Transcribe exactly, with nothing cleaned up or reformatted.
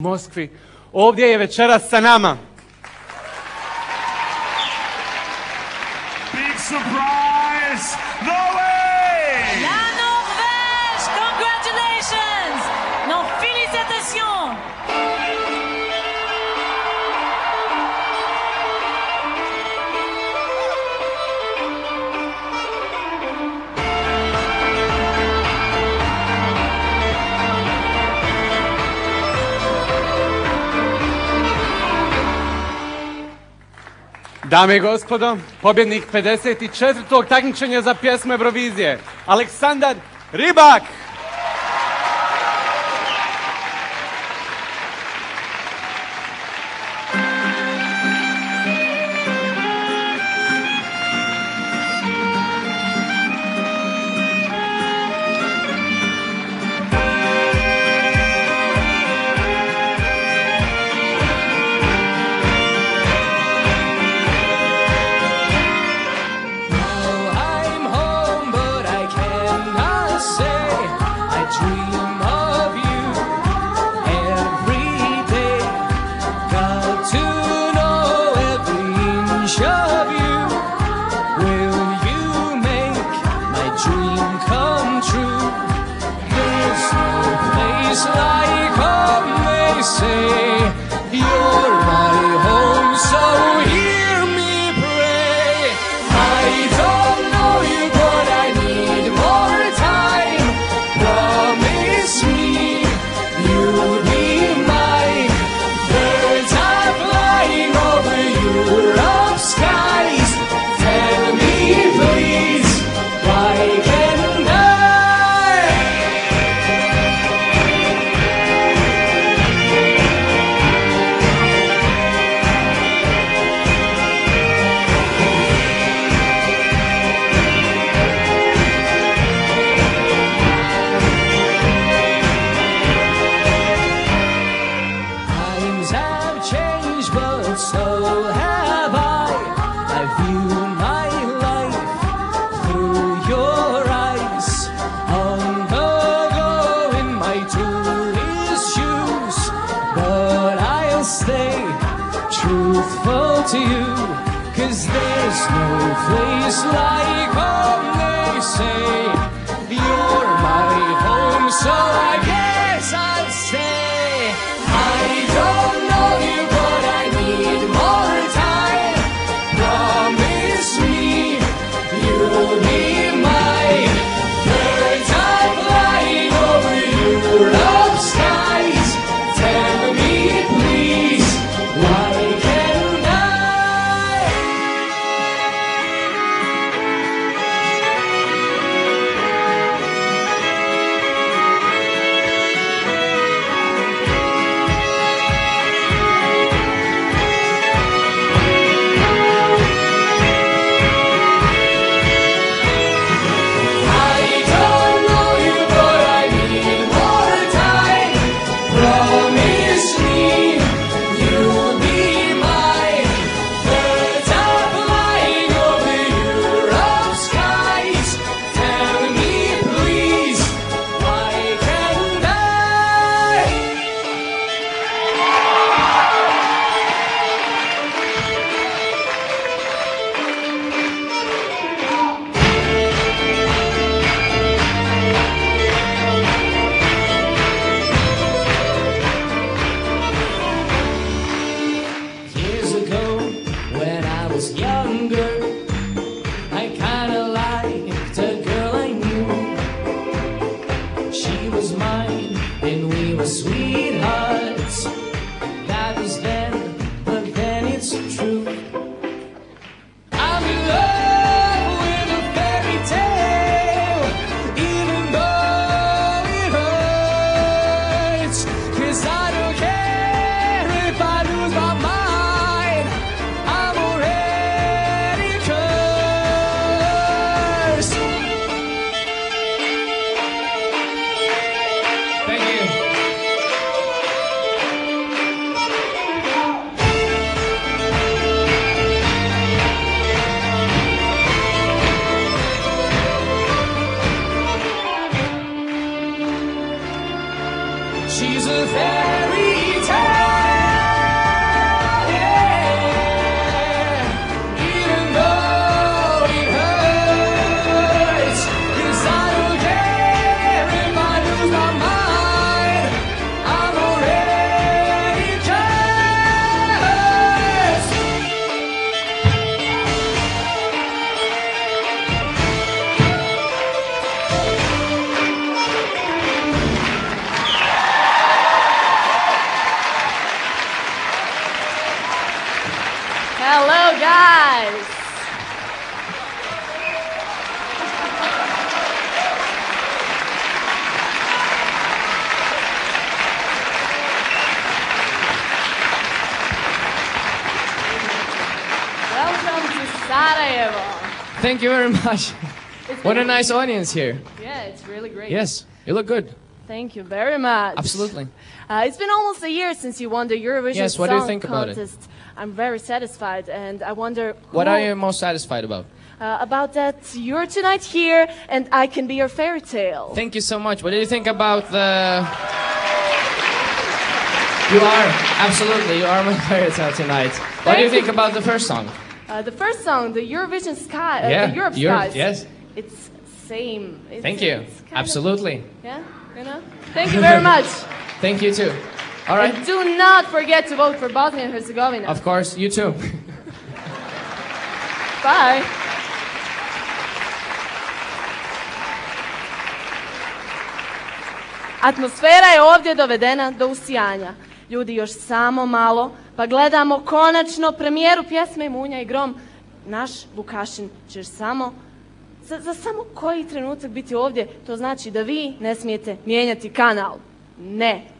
Moskvi. Ovdje je večeras sa nama. Big surprise! Norway! La Norvège! Congratulations! Non, félicitations! Dame i gospodo, pobjednik pedeset četvrtog takmičenja za pjesmu Eurovizije, Aleksandar Rybak! guys. Welcome to Sarajevo. Thank you very much. What a nice audience here. Yeah, it's really great. Yes, you look good. Thank you very much. Absolutely. Uh, it's been almost a year since you won the Eurovision Yes, what Song do you think about it? Contest. I'm very satisfied, and I wonder What who- are you most satisfied about? Uh, about that you're tonight here, and I can be your fairy tale. Thank you so much. What do you think about the... You are, absolutely, you are my fairy tale tonight. What do you think about the first song? Uh, the first song, the Eurovision Sky, uh, Yeah, the Europe Europe, Skies. yes. It's same. It's, Thank you. it's kind of- Absolutely. yeah, you know. Thank you very much. Thank you too. All right. And do not forget to vote for Bosnia and Herzegovina. Of course, you too. Bye. Atmosfera je ovdje dovedena do usijanja. Ljudi, još samo malo, pa gledamo konačno premijeru pjesme Munja i grom. Naš Vukašin će još samo, za, za samo koji trenutak biti ovdje. To znači da vi ne smijete mijenjati kanal. Ne.